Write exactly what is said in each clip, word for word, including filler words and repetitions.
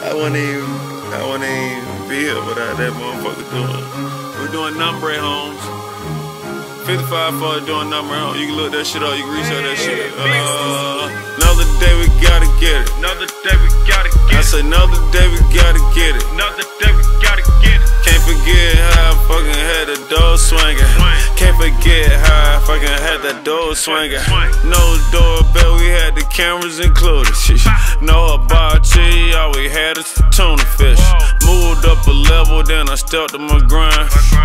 I wouldn't even, I wouldn't even be here without that motherfucker doing. We're doing number at homes. fifty-five for doing number at home. You can look that shit up, you can research that shit. Uh, another day we gotta get it. Another day we gotta get it. I said another day we gotta get it. Another day we gotta get it. Can't forget how I fucking had the door swinging. Can't forget how I fucking had that door swinging. No doorbell, we had the cameras included. No hibachi, all we had is the tuna fish. Moved up a level, then I stepped to my grind.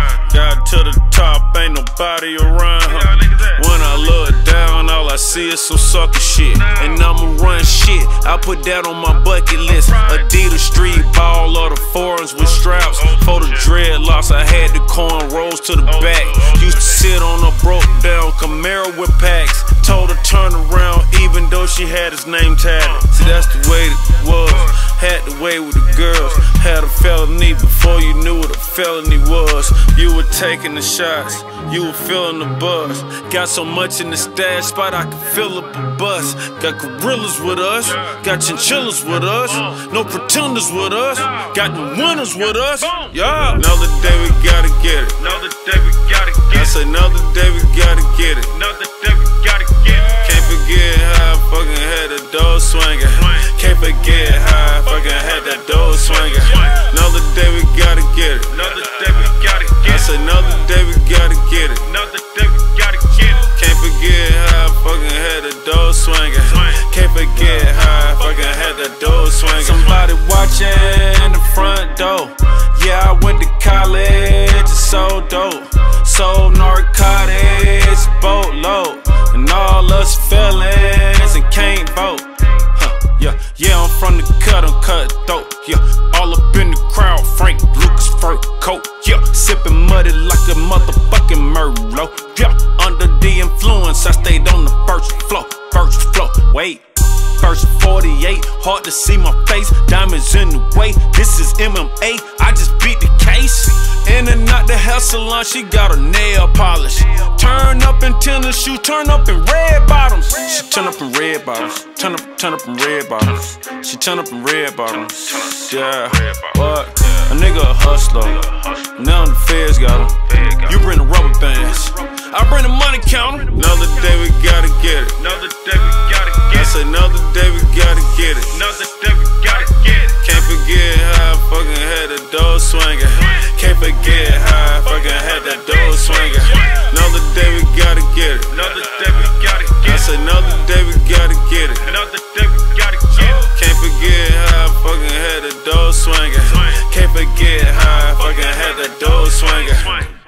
Got to the top, ain't nobody around. When I look down, all I see is some sucker shit. And I'ma run shit, I put that on my bucket list. Adidas street ball, or the foreigns with straps. For the dreadlocks, I had the cornrows to the back. Used to sit on a broke down Camaro with packs. Told her turn around, even though she had his name tatted. See, that's the way it was. Had the way with the girls. Had a felony before you knew what a felony was. You were taking the shots, you were feeling the buzz. Got so much in the stash spot I could fill up a bus. Got gorillas with us, got chinchillas with us. No pretenders with us, got the winners with us. Yeah. Another day we gotta get it. Another day we gotta get it. I said another day we gotta get it. Another day we gotta get it. Can't forget how I fucking had the door swinging. Can't forget how I fucking had that door swinging. Another day we gotta get it. Another day we gotta get it. I said another day we gotta get it. Another day we gotta get it. Can't forget how I fucking had the door swinging. Can't forget how I fucking had that door swinging. Somebody watching the front door. Yeah, I went to college, it's so dope. Sold narcotics, boatload. And all us felons and can't vote. Huh, yeah, yeah, I'm from the cut, I'm cut throat. Yeah, all up in the crowd, Frank Lucas fur coat. Yeah, sipping muddy like a motherfucking Merlot. Yeah, under the influence, I stayed on the first floor, first floor. Wait. First forty-eight, hard to see my face, diamonds in the way. This is M M A, I just beat the case. In and out the hair salon, she got a nail polish. Turn up in tennis shoes, turn up in red bottoms. She turn up in red bottoms, turn up, turn up in red bottoms. She turn up in red bottoms. Yeah, what? A nigga a hustler. Now the feds got him. You bring the rubber bands, I bring the money counter. Another day we gotta get it. Another day we gotta get it. I said another day we gotta get it. Another day we gotta get it. Can't forget how I fucking had the door swinging. Can't forget how I fucking had that door swinging. Another day we gotta get it. Another day we gotta get it. I said another day we gotta get it. Another day we gotta get it. Can't forget how I fucking had the door swinging. Can't forget how I fucking had that door swinging.